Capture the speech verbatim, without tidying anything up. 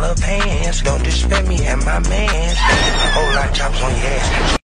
color pants. Don't disrespect me and my mans. A whole lot of chops on your ass.